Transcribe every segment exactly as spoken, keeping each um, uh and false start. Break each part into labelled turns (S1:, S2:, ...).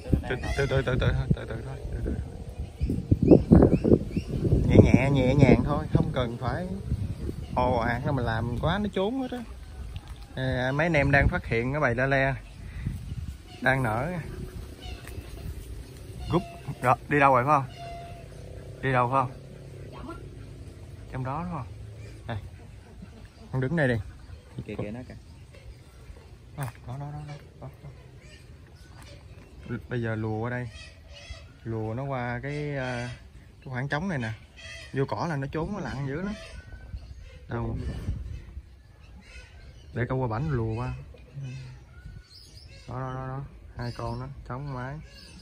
S1: từ từ từ từ từ từ từ thôi, từ từ. Nhẹ nhẹ nhẹ nhàng thôi, không cần phải ồ ạt nó mình làm quá nó trốn hết á. À, mấy anh em đang phát hiện cái bầy la le đang nở. Cúp rồi, đi đâu rồi phải không? Đi đâu phải không? Trong đó đúng không? Đây. Con đứng đây đi.
S2: Kìa kìa nó kìa.
S1: À, đó, đó, đó, đó, đó, đó. Bây giờ lùa qua đây. Lùa nó qua cái, cái khoảng trống này nè. Vô cỏ là nó trốn, nó lặn dữ lắm. Đâu. Để câu qua bảnh lùa qua. Đó, đó, đó, đó. Hai con đó, trống mái.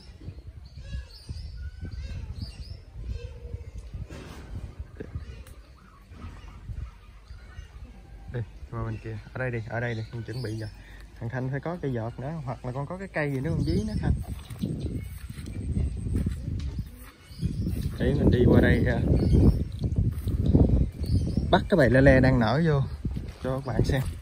S1: Đi, qua bên kia. Ở đây đi, ở đây đi, mình chuẩn bị rồi. Thằng Thanh phải có cây giọt nữa, hoặc là con có cái cây gì nữa con dí nữa Thanh. Để mình đi qua đây bắt cái bầy le le đang nở vô cho các bạn xem.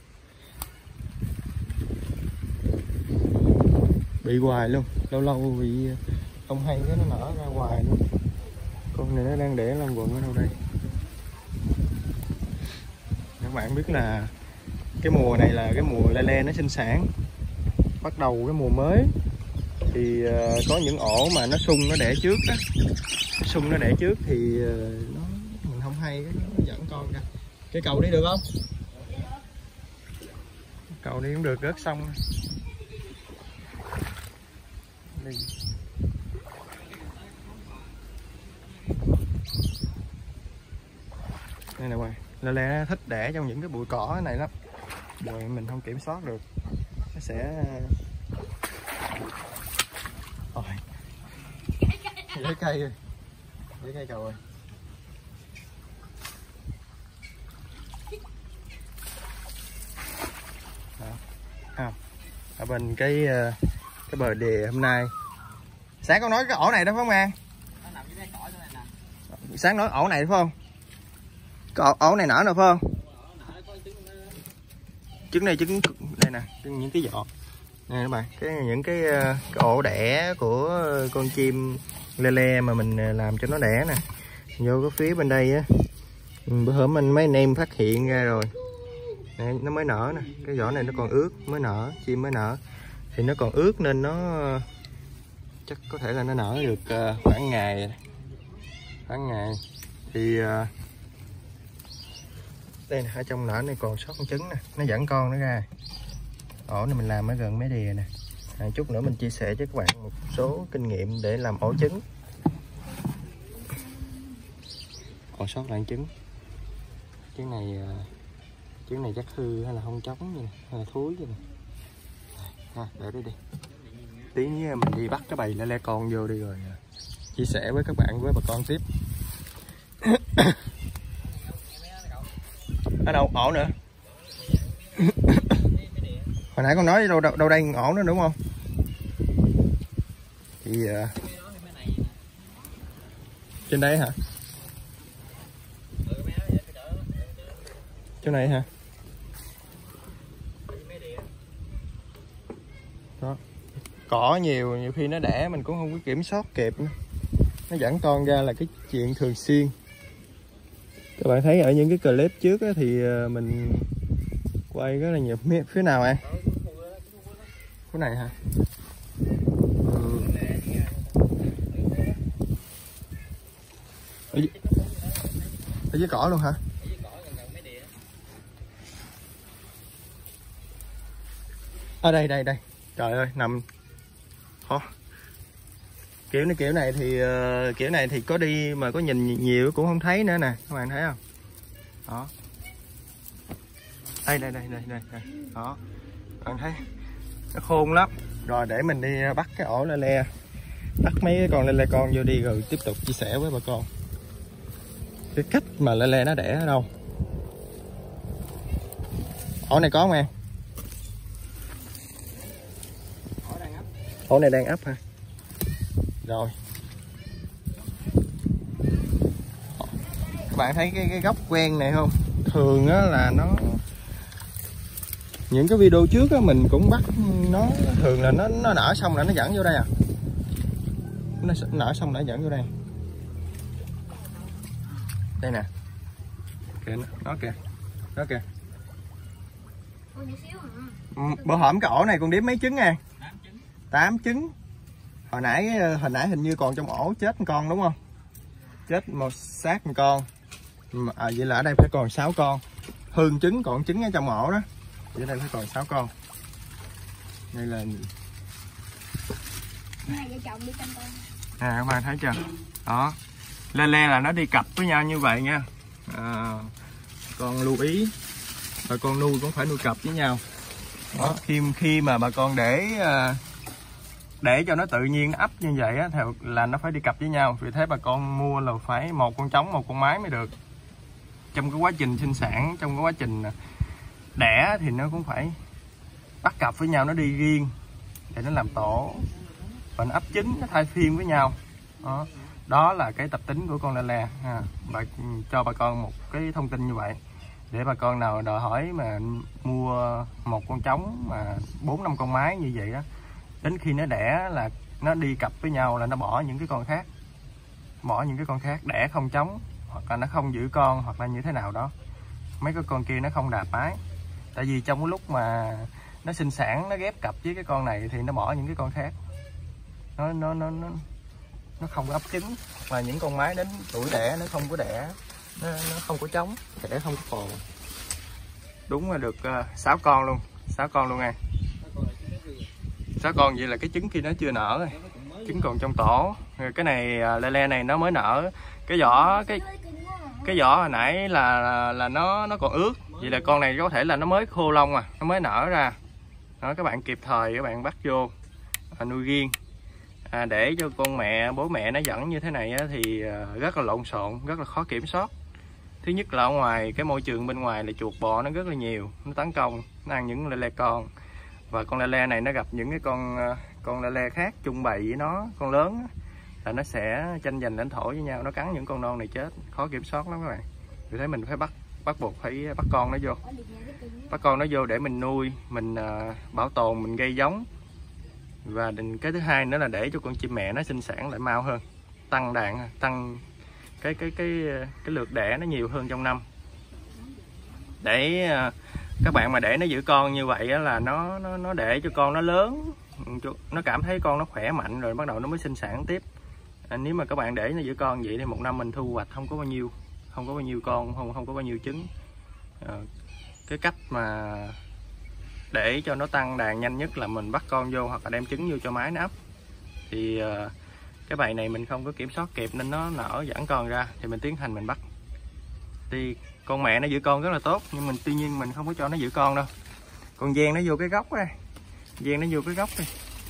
S1: Bị hoài luôn, lâu lâu bị không hay cái nó nở ra hoài luôn. Con này nó đang để lông quần ở đâu đây. Các bạn biết là cái mùa này là cái mùa le le nó sinh sản, bắt đầu cái mùa mới thì uh, có những ổ mà nó sung nó đẻ trước á, sung nó đẻ trước thì uh, nó mình không hay cái nó dẫn con ra. Cái cầu đi được không? Cầu đi cũng được, rớt xong đi. Đây nè bạn, le le nó thích đẻ trong những cái bụi cỏ này lắm, rồi mình không kiểm soát được nó sẽ rồi lấy cây rồi, lấy cây cầu rồi. Đó. À, ở bên cái cái bờ đìa hôm nay sáng con nói cái ổ này đó phải không An? Sáng nói ổ này phải không? Cái ổ, ổ này nở nè phải không? Trứng này trứng đây nè, trứng những cái giọt nè các bạn, cái những cái, cái ổ đẻ của con chim le le mà mình làm cho nó đẻ nè. Vô cái phía bên đây á, bữa hôm mình mấy anh em phát hiện ra rồi nè, nó mới nở nè, cái vỏ này nó còn ướt mới nở, chim mới nở thì nó còn ướt nên nó chắc có thể là nó nở được khoảng ngày khoảng ngày thì đây nè, ở trong nở này còn sót con trứng nè, nó dẫn con nó ra. Ổ này mình làm ở gần mấy đìa nè. À, chút nữa mình chia sẻ cho các bạn một số kinh nghiệm để làm ổ trứng. Còn sót lại trứng. Trứng này trứng này chắc hư hay là không trống vậy nè, hay là thúi vậy nè. À, để đây đi. Tí nữa mình đi bắt cái bầy le le con vô đi rồi chia sẻ với các bạn với bà con tiếp. Ở đâu ổ nữa? Hồi nãy con nói đâu đâu, đâu đây ổ nữa đúng không? Thì uh... trên đây hả? Chỗ này hả? Đó. Cỏ nhiều, nhiều khi nó đẻ mình cũng không có kiểm soát kịp nữa. Nó dẫn con ra là cái chuyện thường xuyên. Các bạn thấy ở những cái clip trước á, thì mình quay rất là nhiều. Phía nào An? Cái này hả? Ừ. Ở, dưới... ở dưới cỏ luôn hả? Ở đây đây đây. Trời ơi nằm. Hả? Kiểu này kiểu này thì uh, kiểu này thì có đi mà có nhìn nhiều cũng không thấy nữa nè, các bạn thấy không? Đó. Đây đây đây đây đây, đây. Đó. Bạn thấy nó khôn lắm. Rồi để mình đi bắt cái ổ le le, bắt mấy con le le con vô đi rồi tiếp tục chia sẻ với bà con cái cách mà le le nó đẻ ở đâu. Ổ này có không em? Ổ này đang ấp hả? Rồi các bạn thấy cái, cái góc quen này không? Thường á là nó những cái video trước á mình cũng bắt nó, thường là nó nó nở xong là nó dẫn vô đây à. nó nở xong đã dẫn vô đây. Đây nè, kìa nó kìa, đó kìa. Bữa hổm cái ổ này con đếm mấy trứng nha? tám trứng. Hồi nãy hồi nãy hình như còn trong ổ chết một con đúng không? Chết một xác một con. À, vậy là ở đây phải còn sáu con. Hương trứng còn trứng ở trong ổ đó. Vậy ở đây phải còn sáu con. Đây là à, các bạn thấy chưa? Đó. Lê le là nó đi cặp với nhau như vậy nha. À, con lưu ý bà con nuôi cũng phải nuôi cặp với nhau. Đó, khi khi mà bà con để để cho nó tự nhiên ấp như vậy á, thì là nó phải đi cặp với nhau. Vì thế bà con mua là phải một con trống một con mái mới được. Trong cái quá trình sinh sản, trong cái quá trình đẻ thì nó cũng phải bắt cặp với nhau, nó đi riêng để nó làm tổ và nó ấp trứng, nó thai phiên với nhau. Đó, đó là cái tập tính của con lê le. À, bà cho bà con một cái thông tin như vậy để bà con nào đòi hỏi mà mua một con trống mà bốn năm con mái như vậy đó, đến khi nó đẻ là nó đi cặp với nhau là nó bỏ những cái con khác, bỏ những cái con khác đẻ không trống, hoặc là nó không giữ con, hoặc là như thế nào đó, mấy cái con kia nó không đạp mái. Tại vì trong cái lúc mà nó sinh sản, nó ghép cặp với cái con này thì nó bỏ những cái con khác, nó nó nó nó, nó không có ấp trứng, và những con mái đến tuổi đẻ nó không có đẻ, nó, nó không có trống, đẻ không có phồ. Đúng là được uh, sáu con luôn, sáu con luôn nha. Sáu con vậy là cái trứng khi nó chưa nở rồi, trứng còn trong tổ. Cái này uh, lê le này nó mới nở, cái vỏ cái cái vỏ hồi nãy là là, là nó nó còn ướt, vậy là con này có thể là nó mới khô lông à, nó mới nở ra. Đó, các bạn kịp thời các bạn bắt vô à, nuôi riêng. À, để cho con mẹ bố mẹ nó dẫn như thế này á, thì rất là lộn xộn, rất là khó kiểm soát. Thứ nhất là ở ngoài cái môi trường bên ngoài là chuột bò nó rất là nhiều, nó tấn công, nó ăn những lê le con, và con lê le này nó gặp những cái con con lê le khác chung bầy với nó, con lớn là nó sẽ tranh giành lãnh thổ với nhau, nó cắn những con non này chết, khó kiểm soát lắm các bạn. Vì thế mình phải bắt bắt buộc phải bắt con nó vô, bắt con nó vô để mình nuôi, mình uh, bảo tồn, mình gây giống. Và cái thứ hai nữa là để cho con chim mẹ nó sinh sản lại mau hơn, tăng đàn, tăng cái cái cái cái lượt đẻ nó nhiều hơn trong năm. Để uh, các bạn mà để nó giữ con như vậy á, là nó nó nó để cho con nó lớn, nó cảm thấy con nó khỏe mạnh rồi bắt đầu nó mới sinh sản tiếp. À, nếu mà các bạn để nó giữ con vậy thì một năm mình thu hoạch không có bao nhiêu, không có bao nhiêu con, không không có bao nhiêu trứng. À, cái cách mà để cho nó tăng đàn nhanh nhất là mình bắt con vô hoặc là đem trứng vô cho mái nó ấp. Thì uh, cái bầy này mình không có kiểm soát kịp nên nó nở giãn con ra thì mình tiến hành mình bắt. Thì con mẹ nó giữ con rất là tốt, nhưng mình tuy nhiên mình không có cho nó giữ con đâu. Con Giang nó vô cái góc đây, Giang nó vô cái góc đây.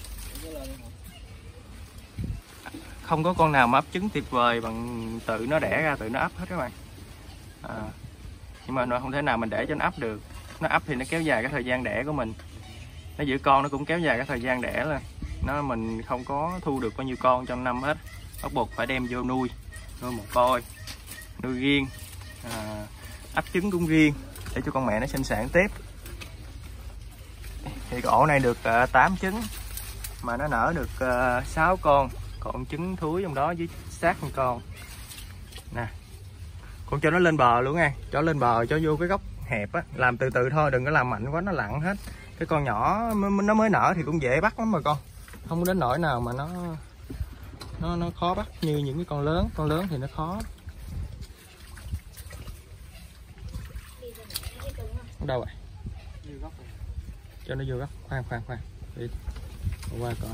S1: Không có con nào mà ấp trứng tuyệt vời bằng tự nó đẻ ra, tự nó ấp hết các bạn. À, nhưng mà nó không thể nào mình để cho nó ấp được. Nó ấp thì nó kéo dài cái thời gian đẻ của mình, nó giữ con nó cũng kéo dài cái thời gian đẻ lên. Nó mình không có thu được bao nhiêu con trong năm hết, bắt buộc phải đem vô nuôi, nuôi một coi, nuôi riêng, à, ấp trứng cũng riêng để cho con mẹ nó sinh sản tiếp. Thì cái ổ này được uh, tám trứng mà nó nở được uh, sáu con, còn trứng thúi trong đó với xác một con nè. Con cho nó lên bờ luôn nha, cho lên bờ, cho vô cái góc hẹp á, làm từ từ thôi, đừng có làm mạnh quá nó lặn hết. Cái con nhỏ nó mới nở thì cũng dễ bắt lắm mà con, không đến nỗi nào mà nó nó nó khó bắt như những cái con lớn. Con lớn thì nó khó. Đâu rồi? Cho nó vô góc. Khoan khoan khoan đi qua coi.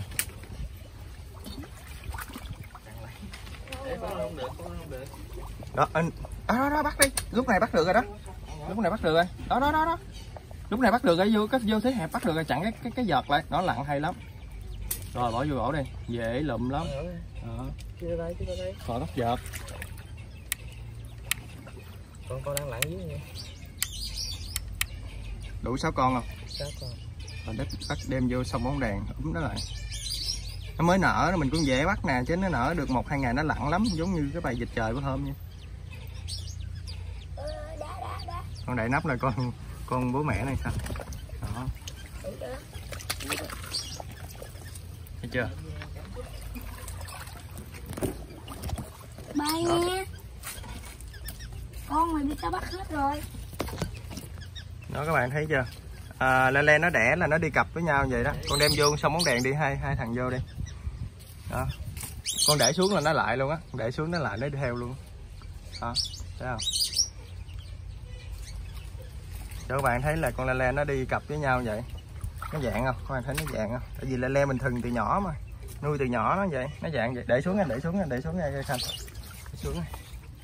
S1: Đó anh, đó, đó đó bắt đi, lúc này bắt được rồi đó, lúc này bắt được rồi, đó đó đó đó, lúc này bắt được rồi, vô cái vô thế hẹp bắt được rồi, chặn cái cái cái giọt lại, nó lặn hay lắm. Rồi bỏ vô ổ đi, dễ lụm lắm. Đó. Còn bắt giọt.
S2: Con con đang lặn dưới nha.
S1: Đủ sáu con không?
S2: sáu con.
S1: Rồi đất bắt đem vô xong bóng đèn úm nó lại. Nó mới nở mình cũng dễ bắt nè, chứ nó nở được một hai ngày nó lặn lắm, giống như cái bài vịt trời bữa hôm nha. Con đậy nắp là con con bố mẹ này sao? Đó. Thấy chưa?
S3: bay nha. Con mày bị tao bắt hết rồi.
S1: Đó các bạn thấy chưa? À, le le nó đẻ là nó đi cặp với nhau vậy đó. Con đem vô xong bóng đèn đi, hai hai thằng vô đi. Đó. Con để xuống là nó lại luôn á, để xuống nó lại nó đi theo luôn. Đó, thấy không? Cho các bạn thấy là con le le nó đi cặp với nhau vậy. Nó dạng không? Các bạn thấy nó dạng không? Tại vì le le mình thừng từ nhỏ mà, nuôi từ nhỏ nó vậy, nó dạng vậy. Để xuống nha, để xuống nha, để xuống nha, Khanh. Để xuống nha.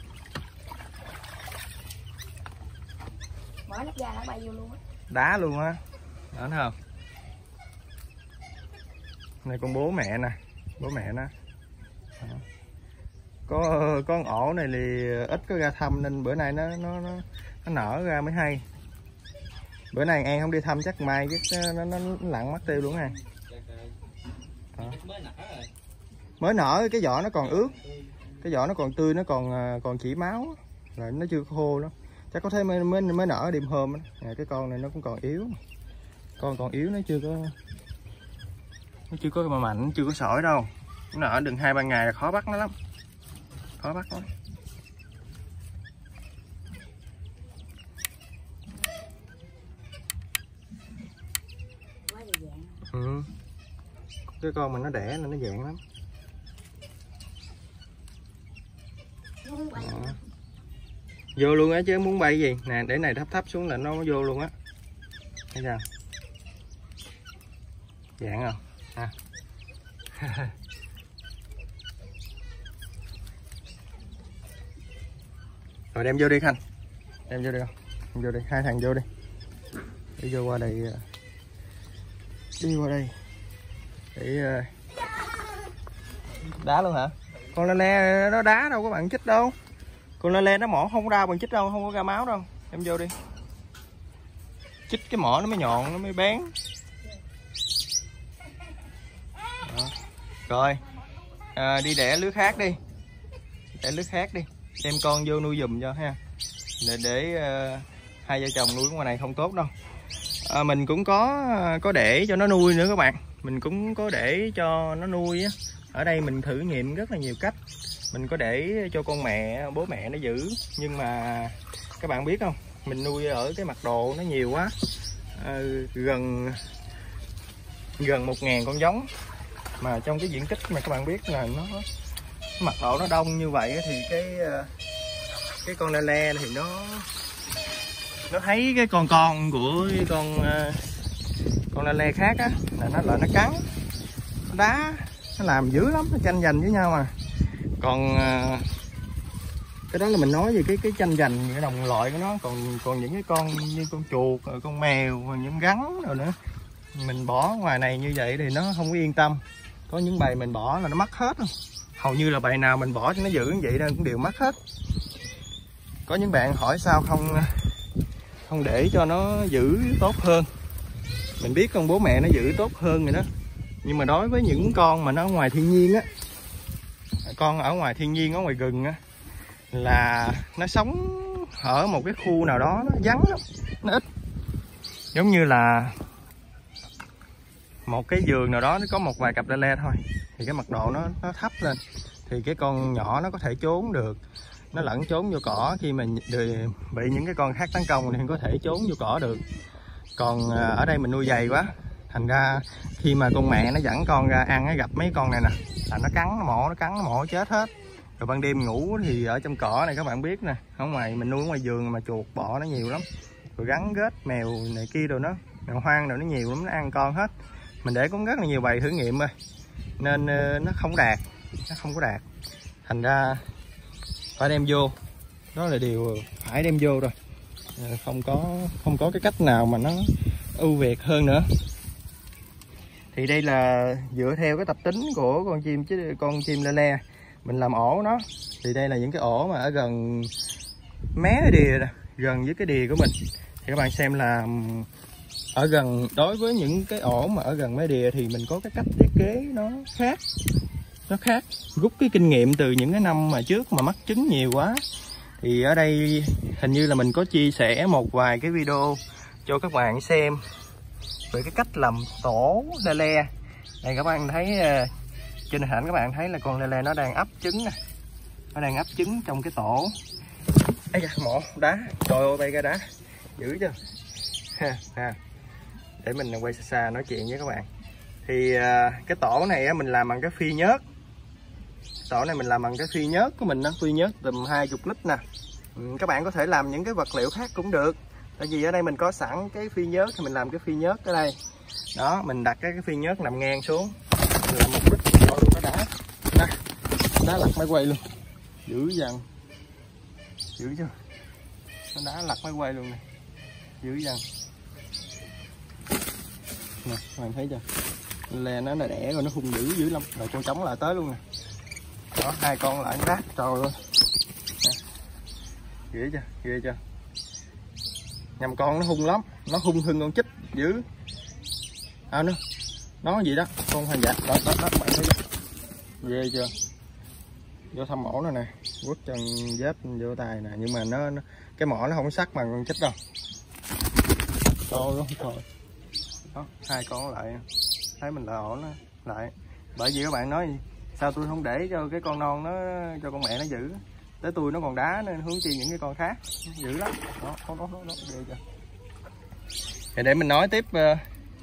S3: Mở nắp ra nó bay vô luôn á.
S1: Đá luôn á. Đó thấy không? Này con bố mẹ nè, bố mẹ nó. Đó. Có có con ổ này thì ít có ra thăm nên bữa nay nó nó nó, nó nở ra mới hay. Bữa nay An không đi thăm chắc mai chứ nó, nó, nó lặn mất tiêu luôn này. Mới nở cái vỏ nó còn ướt, cái vỏ nó còn tươi, nó còn còn chỉ máu, rồi nó chưa khô lắm. Chắc có thể mới mới, mới nở đêm hôm đó. Nè, cái con này nó cũng còn yếu, con còn yếu, nó chưa có nó chưa có mà mạnh, nó chưa có sỏi đâu. Nó nở đừng hai ba ngày là khó bắt nó lắm, khó bắt lắm. Ừ. Cái con mà nó đẻ là nó dạng lắm. Đó. Vô luôn á chứ muốn bay gì nè, để này thấp thấp xuống là nó vô luôn á, thấy sao? Dạng không à. Rồi đem vô đi Khanh, đem vô đi không, đem vô đi, hai thằng vô đi, đi vô qua đây, đi qua đây để đá luôn hả? Con le le nó đá đâu có bạn chích đâu, con le le nó mỏ không có đau bằng chích đâu, không có ra máu đâu, em vô đi, chích cái mỏ nó mới nhọn, nó mới bén. Đó. Rồi à, đi đẻ lứa khác đi, đẻ lứa khác đi, đem con vô nuôi giùm cho ha, để, để uh, hai vợ chồng nuôi ngoài này không tốt đâu. À, mình cũng có có để cho nó nuôi nữa các bạn, mình cũng có để cho nó nuôi á. Ở đây mình thử nghiệm rất là nhiều cách, mình có để cho con mẹ bố mẹ nó giữ, nhưng mà các bạn biết không, mình nuôi ở cái mặt đồ nó nhiều quá, à, gần gần một ngàn con giống, mà trong cái diện tích mà các bạn biết là nó mặt độ nó đông như vậy thì cái cái con le le thì nó nó thấy cái con con của cái con con le le khác á là nó lại nó cắn, nó đá, nó làm dữ lắm, nó tranh giành với nhau mà. Còn cái đó là mình nói về cái cái tranh giành cái đồng loại của nó, còn còn những cái con như con chuột rồi con mèo rồi những rắn rồi nữa, mình bỏ ngoài này như vậy thì nó không có yên tâm. Có những bầy mình bỏ là nó mất hết luôn, hầu như là bầy nào mình bỏ cho nó giữ như vậy nên cũng đều mất hết. Có những bạn hỏi sao không không để cho nó giữ tốt hơn, mình biết con bố mẹ nó giữ tốt hơn rồi đó, nhưng mà đối với những con mà nó ở ngoài thiên nhiên á, con ở ngoài thiên nhiên, ở ngoài rừng á, là nó sống ở một cái khu nào đó nó vắng lắm, nó ít, giống như là một cái vườn nào đó nó có một vài cặp le le thôi, thì cái mật độ nó nó thấp lên thì cái con nhỏ nó có thể trốn được, nó lẫn trốn vô cỏ, khi mà bị những cái con khác tấn công thì có thể trốn vô cỏ được. Còn ở đây mình nuôi dày quá, thành ra khi mà con mẹ nó dẫn con ra ăn, nó gặp mấy con này nè là nó cắn, nó mổ, nó cắn, nó mổ chết hết. Rồi ban đêm ngủ thì ở trong cỏ này các bạn biết nè, ở ngoài mình nuôi ở ngoài vườn mà chuột bọ nó nhiều lắm, rồi rắn rết mèo này kia rồi, nó mèo hoang rồi nó nhiều lắm, nó ăn con hết. Mình để cũng rất là nhiều bầy thử nghiệm rồi nên nó không đạt, nó không có đạt, thành ra phải đem vô, đó là điều phải đem vô rồi, không có không có cái cách nào mà nó ưu việt hơn nữa. Thì đây là dựa theo cái tập tính của con chim chứ con chim le le mình làm ổ nó, thì đây là những cái ổ mà ở gần mé đìa nè, gần với cái đìa của mình, thì các bạn xem là ở gần, đối với những cái ổ mà ở gần mé đìa thì mình có cái cách thiết kế nó khác, nó khác, rút cái kinh nghiệm từ những cái năm mà trước mà mắc trứng nhiều quá. Thì ở đây hình như là mình có chia sẻ một vài cái video cho các bạn xem về cái cách làm tổ le le. Đây các bạn thấy trên hình ảnh, các bạn thấy là con le le nó đang ấp trứng nè, nó đang ấp trứng trong cái tổ. Ây da, mỏ đá, trời ơi bay ra đá dữ chưa ha, ha. Để mình quay xa xa nói chuyện với các bạn. Thì à, cái tổ này á, mình làm bằng cái phi nhớt. Tổ này mình làm bằng cái phi nhớt của mình đó, phi nhớt tầm hai mươi lít nè. Ừ, các bạn có thể làm những cái vật liệu khác cũng được. Tại vì ở đây mình có sẵn cái phi nhớt thì mình làm cái phi nhớt ở đây. Đó, mình đặt cái, cái phi nhớt nằm ngang xuống. Mình làm một lít cho luôn nó đá. Nè, đá lật máy quay luôn. Dữ dằn. Dữ chưa? Nó đá lật máy quay luôn nè. Dữ dằn. Nè, các bạn thấy chưa? Lè nó là đẻ rồi nó hung dữ dữ lắm. Rồi con trống lại tới luôn nè. Đó, hai con lại rác trời ơi. Nè. Ghê chưa? Ghê chưa? Nhầm con nó hung lắm, nó hung hơn con chích dữ. À nó, nó gì đó, con hoàng dạch, đó, đó, đó, bạn thấy chưa? Ghê chưa? Vô thăm mổ này nè, quất chân dép vô tay nè, nhưng mà nó, nó cái mỏ nó không sắc bằng con chích đâu. Trời ơi, trời. Đó, hai con lại, thấy mình là ổn đó, lại. Bởi vì các bạn nói sao tôi không để cho cái con non nó, cho con mẹ nó giữ. Tới tôi nó còn đá nên hướng chi những cái con khác, dữ lắm. Đó, đó, đó, đó, đó. Ghê chưa? Thì để mình nói tiếp uh,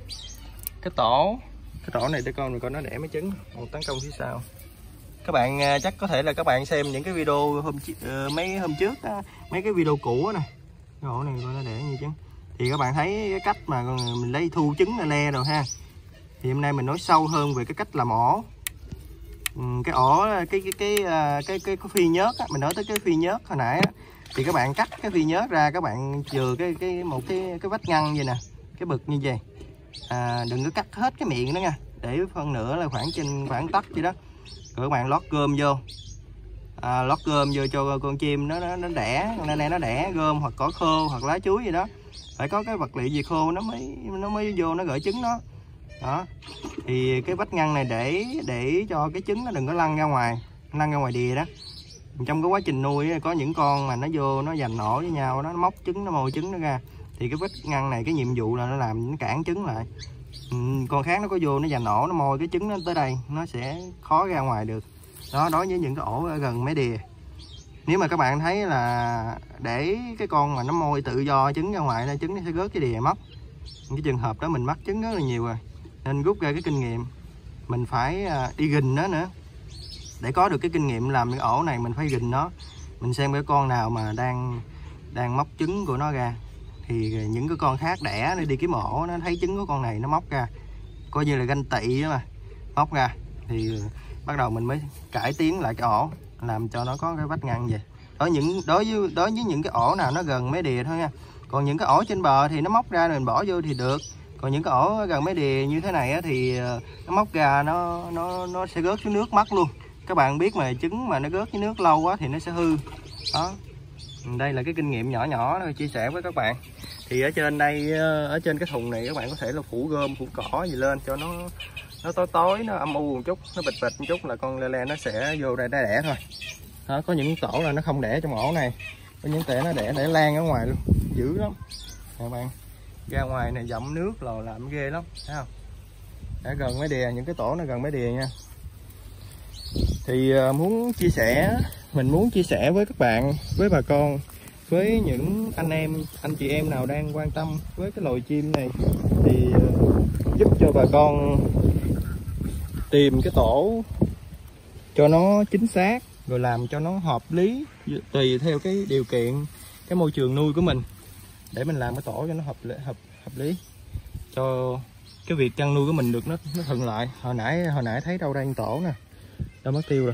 S1: cái tổ cái tổ này để con mình coi nó đẻ mấy trứng một tấn công phía sau. Các bạn uh, chắc có thể là các bạn xem những cái video hôm uh, mấy hôm trước uh, mấy cái video cũ nè, cái ổ này coi nó đẻ như trứng. Thì các bạn thấy cái cách mà mình lấy thu trứng le le rồi ha. Thì hôm nay mình nói sâu hơn về cái cách làm ổ. Ừ, cái ổ cái cái cái cái cái, cái, cái phi nhớt á, mình nói tới cái phi nhớt hồi nãy á, thì các bạn cắt cái phi nhớt ra, các bạn chừa cái cái một cái cái vách ngăn vậy nè, cái bực như vậy. À, đừng có cắt hết cái miệng đó nha, để phân nửa là khoảng trên khoảng tấc vậy đó. Rồi các bạn lót cơm vô, à, lót cơm vô cho con chim nó nó, nó đẻ, con này nó đẻ gom hoặc cỏ khô hoặc lá chuối gì đó. Phải có cái vật liệu gì khô nó mới nó mới vô nó gửi trứng đó. Đó, thì cái vách ngăn này để để cho cái trứng nó đừng có lăn ra ngoài, lăn ra ngoài đìa đó. Trong cái quá trình nuôi có những con mà nó vô nó giành ổ với nhau đó, nó móc trứng, nó mồi trứng nó ra, thì cái vách ngăn này cái nhiệm vụ là nó làm nó cản trứng lại. Ừ, con khác nó có vô nó giành ổ, nó mồi cái trứng nó tới đây, nó sẽ khó ra ngoài được. Đó, đối với những cái ổ ở gần mấy đìa. Nếu mà các bạn thấy là để cái con mà nó môi tự do trứng ra ngoài là trứng nó sẽ rớt cái đìa mất. Cái trường hợp đó mình mắc trứng rất là nhiều rồi. Nên rút ra cái kinh nghiệm, mình phải đi gìn nó nữa. Để có được cái kinh nghiệm làm cái ổ này mình phải gìn nó. Mình xem cái con nào mà đang đang móc trứng của nó ra, thì những cái con khác đẻ nó đi kiếm ổ, nó thấy trứng của con này nó móc ra, coi như là ganh tị đó mà, móc ra thì bắt đầu mình mới cải tiến lại cái ổ, làm cho nó có cái vách ngăn vậy. Đối những đối với đối với những cái ổ nào nó gần mấy đìa thôi nha. Còn những cái ổ trên bờ thì nó móc ra rồi mình bỏ vô thì được. Còn những cái ổ gần mấy đìa như thế này á, thì nó móc ra nó nó nó sẽ rớt xuống nước mất luôn. Các bạn biết mà, trứng mà nó rớt dưới nước lâu quá thì nó sẽ hư. Đó. Đây là cái kinh nghiệm nhỏ nhỏ thôi chia sẻ với các bạn. Thì ở trên đây, ở trên cái thùng này các bạn có thể là phủ gom, phủ cỏ gì lên cho nó nó tối tối, nó âm u một chút, nó bịch bịch một chút là con le le nó sẽ vô đây đẻ đẻ thôi. Đó, có những tổ là nó không đẻ trong ổ này, có những tổ nó đẻ để lan ở ngoài luôn, dữ lắm. Các bạn ra ngoài này dậm nước lò làm ghê lắm, thấy không? Ở gần mấy đìa, những cái tổ nó gần mấy đìa nha. Thì uh, muốn chia sẻ, mình muốn chia sẻ với các bạn, với bà con, với những anh em, anh chị em nào đang quan tâm với cái loài chim này, thì uh, giúp cho bà con tìm cái tổ cho nó chính xác, rồi làm cho nó hợp lý, tùy theo cái điều kiện, cái môi trường nuôi của mình, để mình làm cái tổ cho nó hợp hợp hợp lý, cho cái việc chăn nuôi của mình được nó nó thuận lợi. Hồi nãy hồi nãy thấy đâu đây tổ nè, đâu mất tiêu rồi.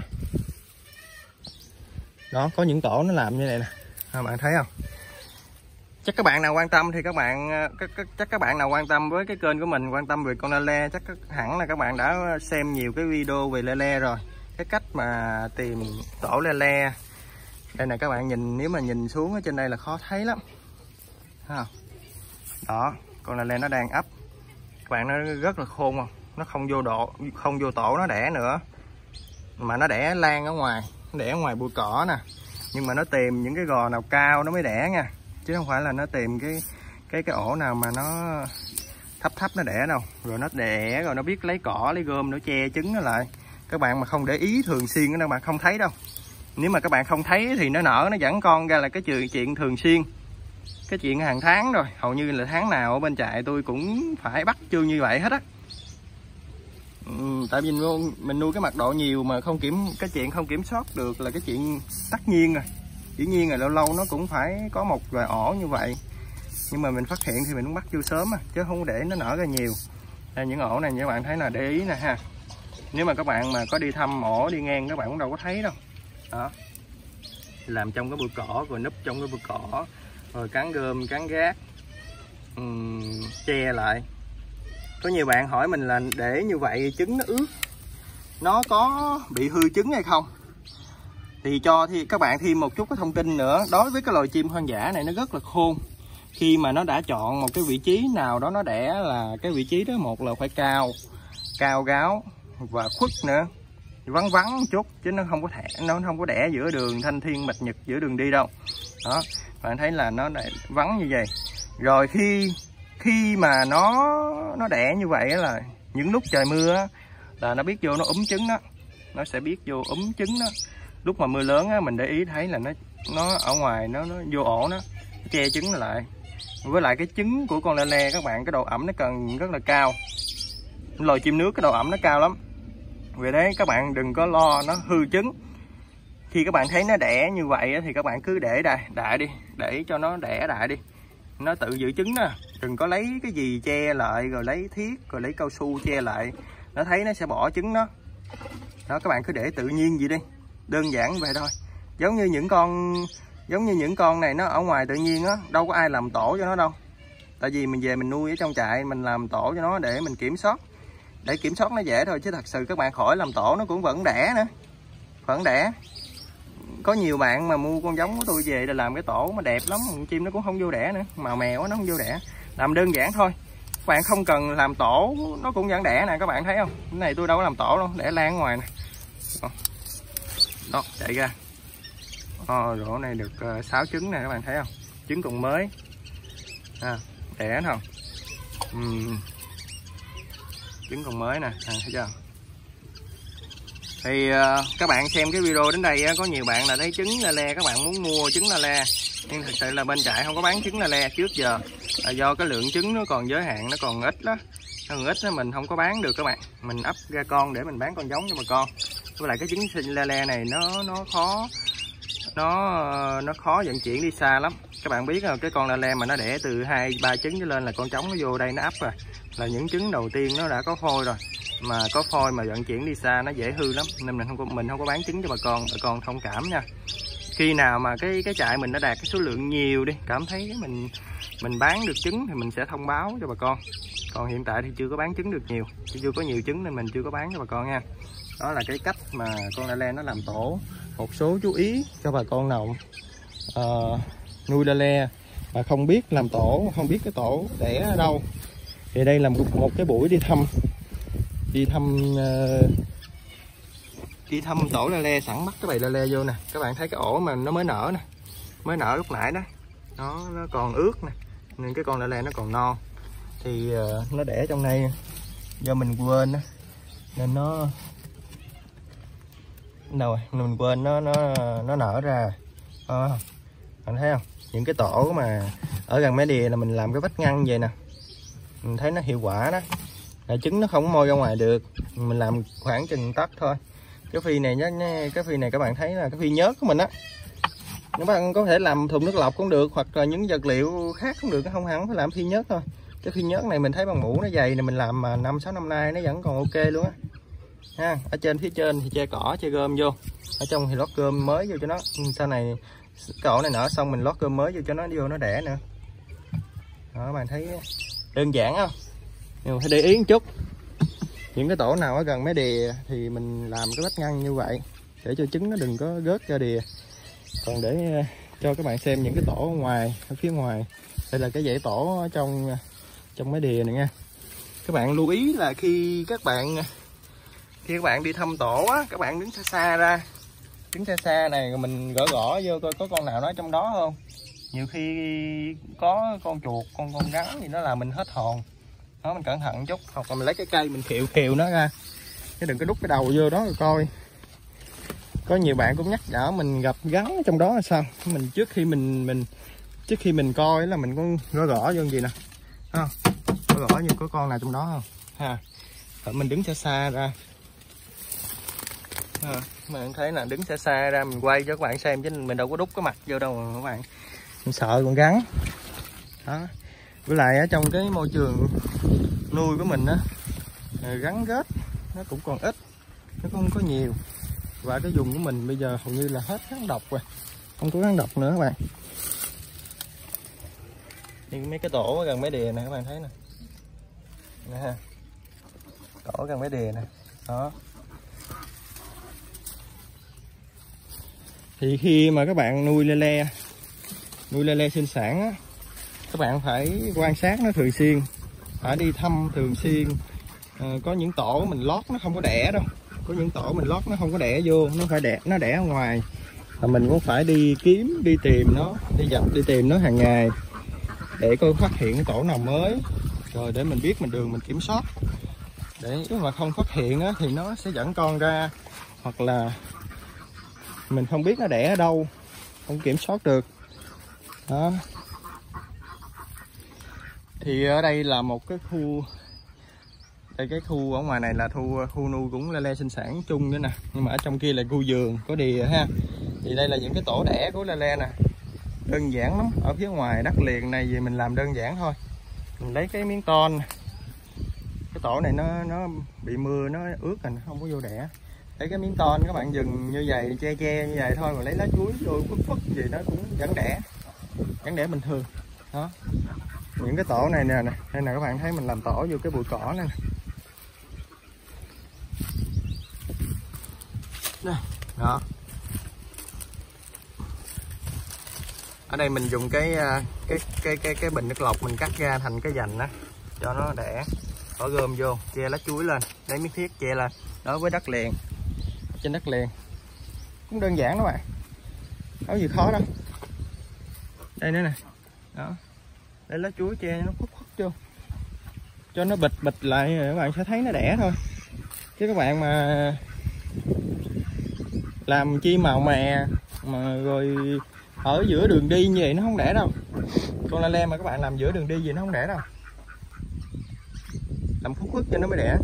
S1: Đó, có những tổ nó làm như này nè, các bạn thấy không? Chắc các bạn nào quan tâm thì các bạn chắc các bạn nào quan tâm với cái kênh của mình, quan tâm về con le le, chắc hẳn là các bạn đã xem nhiều cái video về le le rồi, cái cách mà tìm tổ le le. Đây này các bạn nhìn, nếu mà nhìn xuống ở trên đây là khó thấy lắm, thấy không? Đó, con le le nó đang ấp, các bạn nó rất là khôn không? Nó không vô độ, không vô tổ nó đẻ nữa, mà nó đẻ lan ở ngoài, nó đẻ ở ngoài bụi cỏ nè. Nhưng mà nó tìm những cái gò nào cao nó mới đẻ nha, chứ không phải là nó tìm cái cái cái ổ nào mà nó thấp thấp nó đẻ đâu. Rồi nó đẻ rồi nó biết lấy cỏ lấy gom nó che trứng nó lại. Các bạn mà không để ý thường xuyên đó, các bạn không thấy đâu. Nếu mà các bạn không thấy thì nó nở, nó dẫn con ra là cái chuyện thường xuyên, cái chuyện hàng tháng rồi, hầu như là tháng nào ở bên trại tôi cũng phải bắt chương như vậy hết á. Ừ, tại vì mình nuôi, mình nuôi cái mật độ nhiều mà không kiểm cái chuyện không kiểm soát được là cái chuyện tất nhiên rồi. Dĩ nhiên là lâu lâu nó cũng phải có một vài ổ như vậy, nhưng mà mình phát hiện thì mình cũng bắt vô sớm á, chứ không để nó nở ra nhiều. Đây, những ổ này các bạn thấy là để ý nè ha. Nếu mà các bạn mà có đi thăm ổ đi ngang các bạn cũng đâu có thấy đâu. Đó, làm trong cái bụi cỏ, rồi núp trong cái bụi cỏ, rồi cán gom cán gác, uhm, che lại. Có nhiều bạn hỏi mình là để như vậy trứng nó ướt, nó có bị hư trứng hay không? Thì cho thì các bạn thêm một chút cái thông tin nữa. Đối với cái loài chim hoang dã này nó rất là khôn. Khi mà nó đã chọn một cái vị trí nào đó nó đẻ là cái vị trí đó, một là phải cao, cao gáo và khuất nữa, vắng vắng một chút, chứ nó không có thẻ, nó không có đẻ giữa đường thanh thiên bạch nhật, giữa đường đi đâu. Đó, bạn thấy là nó vắng như vậy. Rồi khi khi mà nó nó đẻ như vậy là những lúc trời mưa á, là nó biết vô nó úm trứng đó, nó sẽ biết vô úm trứng đó. Lúc mà mưa lớn á, mình để ý thấy là nó nó ở ngoài nó nó vô ổ nó che trứng lại. Với lại cái trứng của con le le các bạn, cái độ ẩm nó cần rất là cao. Loài chim nước cái độ ẩm nó cao lắm, vì thế các bạn đừng có lo nó hư trứng. Khi các bạn thấy nó đẻ như vậy thì các bạn cứ để đại đại đi, để cho nó đẻ đại đi, nó tự giữ trứng đó. Đừng có lấy cái gì che lại, rồi lấy thiết, rồi lấy cao su che lại, nó thấy nó sẽ bỏ trứng đó. Đó, các bạn cứ để tự nhiên vậy đi, đơn giản vậy thôi. Giống như những con giống như những con này nó ở ngoài tự nhiên á, đâu có ai làm tổ cho nó đâu. Tại vì mình về mình nuôi ở trong trại, mình làm tổ cho nó để mình kiểm soát, để kiểm soát nó dễ thôi, chứ thật sự các bạn khỏi làm tổ nó cũng vẫn đẻ nữa, vẫn đẻ. Có nhiều bạn mà mua con giống của tôi về để làm cái tổ mà đẹp lắm, chim nó cũng không vô đẻ nữa, màu mèo nó không vô đẻ. Làm đơn giản thôi, các bạn không cần làm tổ nó cũng vẫn đẻ nè, các bạn thấy không? Cái này tôi đâu có làm tổ đâu, để lan ở ngoài nè. Đó, chạy ra. Ồ, rổ này được sáu trứng nè, các bạn thấy không? Trứng còn mới. À, đẻ không? Uhm. Trứng còn mới nè, à, thấy chưa? Thì uh, các bạn xem cái video đến đây uh, có nhiều bạn là thấy trứng le le, các bạn muốn mua trứng le le, nhưng thật sự là bên trại không có bán trứng le le trước giờ, là do cái lượng trứng nó còn giới hạn, nó còn ít đó, nó còn ít đó, mình không có bán được các bạn. Mình ấp ra con để mình bán con giống cho bà con. Với lại cái trứng sinh le le này nó nó khó nó nó khó vận chuyển đi xa lắm. Các bạn biết không, cái con le le mà nó đẻ từ hai ba trứng trở lên là con trống nó vô đây nó ấp rồi, là những trứng đầu tiên nó đã có phôi rồi. Mà có phôi mà vận chuyển đi xa nó dễ hư lắm, nên mình không có mình không có bán trứng cho bà con. Bà con thông cảm nha. Khi nào mà cái cái trại mình đã đạt cái số lượng nhiều đi, cảm thấy mình mình bán được trứng thì mình sẽ thông báo cho bà con. Còn hiện tại thì chưa có bán trứng được nhiều, chưa có nhiều trứng nên mình chưa có bán cho bà con nha. Đó là cái cách mà con le le nó làm tổ. Một số chú ý cho bà con nào uh, nuôi le le mà không biết làm tổ, không biết cái tổ đẻ ở đâu, thì đây là một, một cái buổi đi thăm đi thăm uh, đi thăm tổ le le, sẵn bắt cái bầy le le vô nè. Các bạn thấy cái ổ mà nó mới nở nè, mới nở lúc nãy đó, nó nó còn ướt nè, nên cái con le le nó còn non. Thì uh, nó đẻ trong đây, do mình quên đó, nên nó đâu rồi mình quên nó nó nó nở ra. À, bạn thấy không, những cái tổ mà ở gần mé đìa là mình làm cái vách ngăn vậy nè, mình thấy nó hiệu quả đó. Là trứng nó không môi ra ngoài được, mình làm khoảng chừng tấc thôi. Cái phi này nhá, cái phi này các bạn thấy là cái phi nhớt của mình á, các bạn có thể làm thùng nước lọc cũng được, hoặc là những vật liệu khác cũng được, không hẳn phải làm phi nhớt thôi. Cái phi nhớt này mình thấy bằng mũ nó dày này, mình làm mà năm sáu năm nay nó vẫn còn ok luôn á ha. Ở trên phía trên thì che cỏ che gom vô, ở trong thì lót gom mới vô cho nó. Sau này cái ổ này nở xong mình lót gom mới vô cho nó vô nó đẻ nữa. Đó, các bạn thấy đơn giản không? Nhưng mà phải để ý một chút, những cái tổ nào ở gần mấy đìa thì mình làm cái vách ngăn như vậy để cho trứng nó đừng có rớt ra đìa. Còn để cho các bạn xem những cái tổ ở ngoài, ở phía ngoài, đây là cái dãy tổ ở trong trong mấy đìa này nha. Các bạn lưu ý là khi các bạn khi các bạn đi thăm tổ á, các bạn đứng xa xa ra, đứng xa xa này rồi mình gõ gõ vô coi có con nào nó ở trong đó không. Nhiều khi có con chuột, con con rắn thì nó làm mình hết hồn. Đó, mình cẩn thận một chút, hoặc là mình lấy cái cây mình khều khều nó ra, chứ đừng có đút cái đầu vô đó rồi coi. có nhiều bạn cũng nhắc nhở mình gặp rắn trong đó là sao, mình trước khi mình mình trước khi mình coi là mình có gõ gõ vô gì nè, không gõ gõ như có con nào trong đó không ha. Rồi mình đứng xa xa ra, à, mình thấy là đứng xa xa ra mình quay cho các bạn xem chứ mình đâu có đút cái mặt vô đâu các bạn, mình sợ con rắn đó. Với lại ở trong cái môi trường nuôi của mình á, rắn rết nó cũng còn ít, nó không có nhiều, và cái vùng của mình bây giờ hầu như là hết rắn độc rồi, không có rắn độc nữa các bạn. Như mấy cái tổ gần mấy đìa này các bạn thấy nè, nè ha, tổ gần mấy đìa nè đó. Thì khi mà các bạn nuôi lê le nuôi lê le sinh sản á, các bạn phải quan sát nó thường xuyên, phải đi thăm thường xuyên. À, có những tổ mình lót nó không có đẻ đâu, có những tổ mình lót nó không có đẻ vô, nó phải đẻ, nó đẻ ở ngoài, và mình cũng phải đi kiếm, đi tìm nó, đi dập, đi tìm nó hàng ngày để coi phát hiện cái tổ nào mới, rồi để mình biết mình đường mình kiểm soát. Để nếu mà không phát hiện á, thì nó sẽ dẫn con ra, hoặc là mình không biết nó đẻ ở đâu, không kiểm soát được đó. Thì ở đây là một cái khu, đây cái khu ở ngoài này là khu khu nuôi cũng lê le sinh sản chung nữa nè, nhưng mà ở trong kia là khu vườn có đìa ha. Thì đây là những cái tổ đẻ của lê le nè, đơn giản lắm. Ở phía ngoài đất liền này gì mình làm đơn giản thôi, mình lấy cái miếng ton, cái tổ này nó nó bị mưa nó ướt rồi, nó không có vô đẻ, lấy cái miếng ton các bạn dừng như vậy, che che như vậy thôi, mà lấy lá chuối vô phức phức gì nó cũng vẫn đẻ, vẫn đẻ bình thường đó. Những cái tổ này nè, nè đây nè các bạn thấy mình làm tổ vô cái bụi cỏ này nè đó. Ở đây mình dùng cái cái cái cái cái bình nước lọc mình cắt ra thành cái dành đó cho nó đẻ, bỏ gom vô, che lá chuối lên, lấy miếng thiết che lên. Đối với đất liền, trên đất liền cũng đơn giản đó bạn, không có gì khó đâu. Đây nữa nè đó, đây lá chuối che nó khuất khuất vô cho nó bịch bịch lại, rồi các bạn sẽ thấy nó đẻ thôi. Chứ các bạn mà làm chi màu mè mà rồi ở giữa đường đi như vậy nó không đẻ đâu. Con la le mà các bạn làm giữa đường đi gì nó không đẻ đâu, làm khuất khuất cho nó mới đẻ.